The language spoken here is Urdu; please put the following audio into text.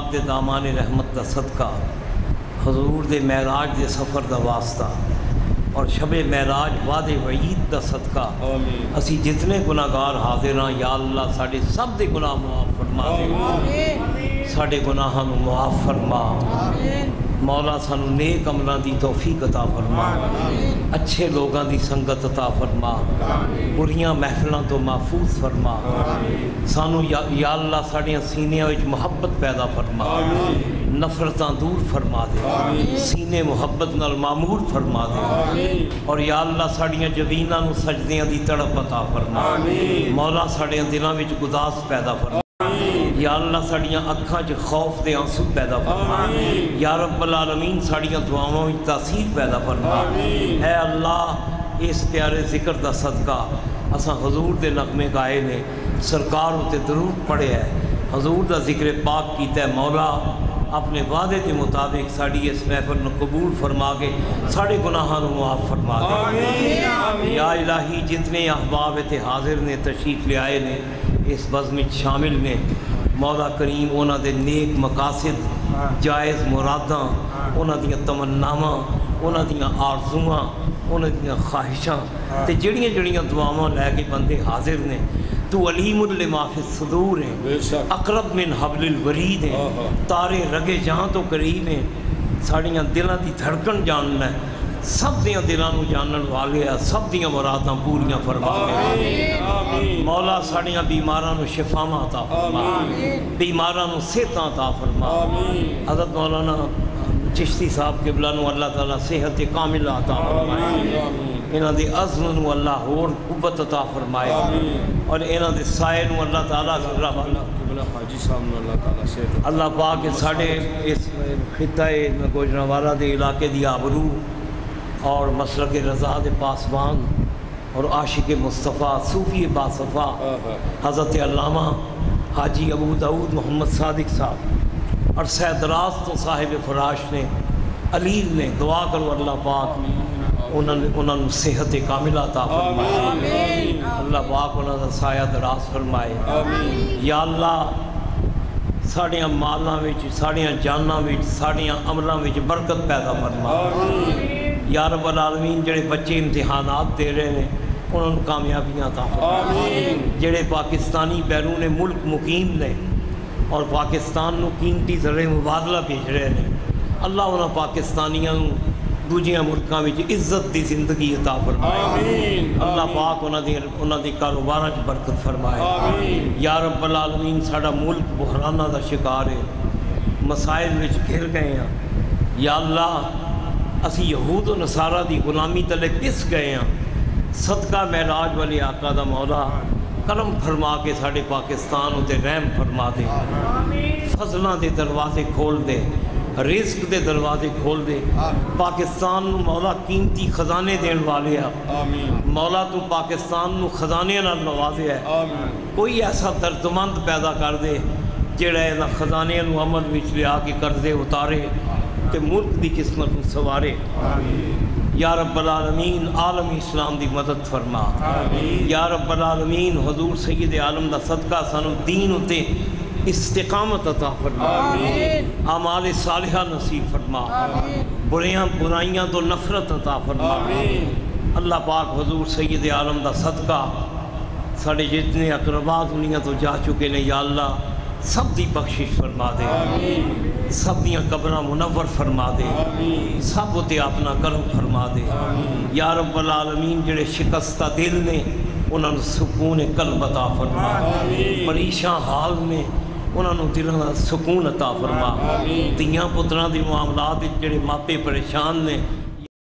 پاک دے دامان رحمت دا صدقہ، حضور دے معراج دے سفر دا واسطہ اور شب معراج وعد وعید دا صدقہ اسی جتنے گناہگار حاضر ہاں یا اللہ ساڑے سب دے گناہ معاف فرما دے، ساڑے گناہاں نو معاف فرما مولا، سانو نیک عملاں دی توفیق عطا فرما، اچھے لوگاں دی سنگت عطا فرما، بریاں محفلاں تو محفوظ فرما، سانو یا اللہ ساڑیاں سینیاں وچ محبت پیدا فرما، نفرتاں دور فرما دے، سینے محبت نال معمور فرما دے، اور یا اللہ ساڑیاں جبیناں نو سجدیاں دی تڑپ عطا فرما، مولا ساڑیاں دلاں وچ گداس پیدا فرما، یا اللہ ساڑیاں اکھاں چ خوف دے آنسو پیدا فرما، یا رب العالمین ساڑیاں دعاواں وچ تاثیر پیدا فرما، اے اللہ اس پیارے ذکر دا صدقہ اساں حضور دے نغمے گائے نے، سرکار اتے درود پڑھے ہے، حضور دا ذکر پاک کیتا ہے، مولا اپنے وعدے کے مطابق ساڑی اس محفل نو قبول فرما کے ساڑے گناہاں نو معاف فرما دے، یا الہی جتنے احباب تے حاضر نے تشریف لے آئے نے اس بزم وچ شامل نے، مولا کریم انہاں دے نیک مقاصد، جائز مراداں، انہاں دیاں تمناواں، انہاں دیاں آرزوواں، انہاں دیاں خواہشاں تے جڑیاں دعاواں لے کے بندے حاضر نے، تو علیم لما فی الصدور ہیں، اقرب من حبل الورید ہیں، تارے رگے جہاں تو قریب ہیں، ساڑیاں دلاں دی دھڑکن جاننا ہے، سب دیاں دلاں نو جانن والے ہیں، سب دیاں مراداں پوریاں فرما دے، مولا ساڑیاں بیماراں نو شفاواں عطا فرما، بیماراں نو صحتاں عطا فرما، حضرت مولانا چشتی صاحب قبلہ نو اللہ تعالیٰ صحت کاملہ عطا فرمائے، انہاں دے عزم نو اللہ اور قوت عطا فرمائے، اور انہاں دے سائے نو اللہ تعالیٰ حاجی صاحب نو اللہ تعالیٰ صحت، اللہ پاک ساڑے اس خطہ گوجرانوالہ دے علاقے دی آبرو اور مسلک رضا دے پاسبان اور عاشق مصطفیٰ صوفی باصفا حضرت علامہ حاجی ابو داؤد محمد صادق صاحب اور سیدراز تو صاحب فراش نے علیل نے دعا کرو اللہ پاک انہوں نے صحت کاملہ عطا فرمائے، اللہ پاک انہوں نے سایہ دراز فرمائے، یا اللہ ساڑیاں مالاں وچ، ساڑیاں جاناں وچ، ساڑیاں عملاں وچ برکت پیدا فرما، یا رب العالمین جڑے بچے امتحانات دے رہے ہیں انہوں نے کامیابیاں عطا فرما، جڑے پاکستانی بیرون ملک مقیم نے اور پاکستان نو قیمتی زرعِ مبادلہ بھیج رہے ہیں، اللہ انہاں پاکستانیاں دوجیاں ملکاں وچ عزت دی زندگی عطا فرمائے، اللہ پاک انہاں دی کاروباراں وچ برکت فرمائے، یا رب العالمین ساڑا ملک بحرانہ دا شکار ہے، مسائل وچ گھر گئے ہیں، یا اللہ اسی یہود و نصارہ دی غلامی تلے پس گئے ہیں، صدقہ معراج والے آقا دا مولا کرم فرما کے ساڑے پاکستان ہوتے رحم فرما دے، فضلاں دے دروازے کھول دے، رزق دے دروازے کھول دے، پاکستان نو مولا قیمتی خزانے دین والے ہیں، مولا تو پاکستان نو خزانے نال نوازے ہے، کوئی ایسا دردمند پیدا کر دے جڑا ہے نا خزانے نو عمل وچ لیا کے قرضے اتارے تے ملک دی قسمت نو سوارے، یا رب العالمین عالم اسلام دی مدد فرما، یا رب العالمین حضور سید عالم دا صدقہ سانو دین اتے استقامت عطا فرما، اعمال صالحہ نصیب فرما، برائیاں تو نفرت عطا فرما، اللہ پاک حضور سید عالم دا صدقہ ساڑے جتنے اقربا دنیا تو جا چکے نے یا اللہ سب دی بخشش فرما دے، سب دیاں قبرہ منور فرما دے، سب تے اپنا کرم فرما دے، یا رب العالمین جڑے شکستہ دل نے انہوں نے سکون قلب عطا فرما، پریشان حال میں انہوں نے دلوں سکون عطا فرما، دیاں پتران دی معاملات جڑے ماپے پریشان نے